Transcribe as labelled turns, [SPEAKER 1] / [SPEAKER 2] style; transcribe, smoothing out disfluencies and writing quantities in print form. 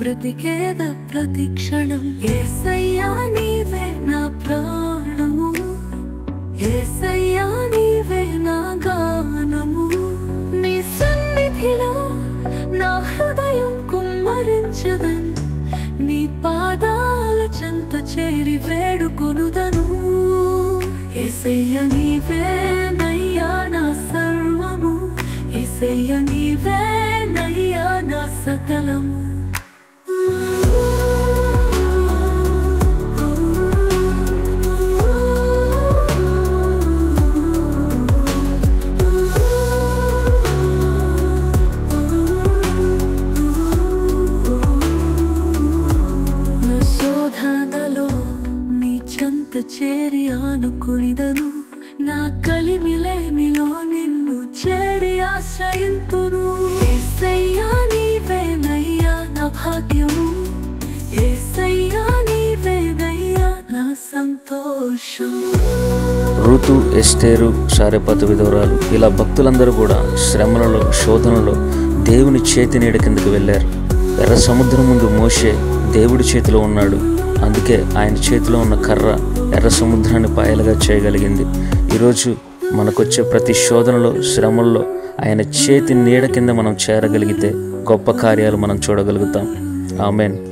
[SPEAKER 1] బ్రతికేద ప్రతి క్షణం. యేసయ్యా నీవే నా ప్రాణము, యేసయ్యా నీవే నా గానము. నీ సన్నిధిలో నా హృదయం కుమ్మరించదన్, నీ పాదాల చెంత చేరి వేడుకొనుదను. యేసయ్యా నీవే నయ్యా నా సర్వము, యేసయ్యా నీవే నయ్యా నా సకలము. శోధనలో నీ చెంత చేరి ఆనుకునిదను, నా కలిమిలేమిలో నిన్ను చేరి ఆశ్రయింతును. యేసయ్యా నీవే నయ్యా నా భాగ్యము, యేసయ్యా నీవే నయ్యా నా సంతోషం.
[SPEAKER 2] రూతు, ఎస్తేరు, సారెపతు విధవరాలు ఇలా భక్తులందరూ కూడా శ్రమలలో శోధనలో దేవుని చేతి నీడ కిందకి వెళ్ళారు. ఎర్ర సముద్రం ముందు మోషే దేవుడి చేతిలో ఉన్నాడు. అందుకే ఆయన చేతిలో ఉన్న కర్ర ఎర్ర సముద్రాన్ని పాయలుగా చేయగలిగింది. ఈరోజు మనకొచ్చే ప్రతి శోధనలో శ్రమల్లో ఆయన చేతి నీడ కింద మనం చేరగలిగితే గొప్ప కార్యాలు మనం చూడగలుగుతాం. ఆమేన్.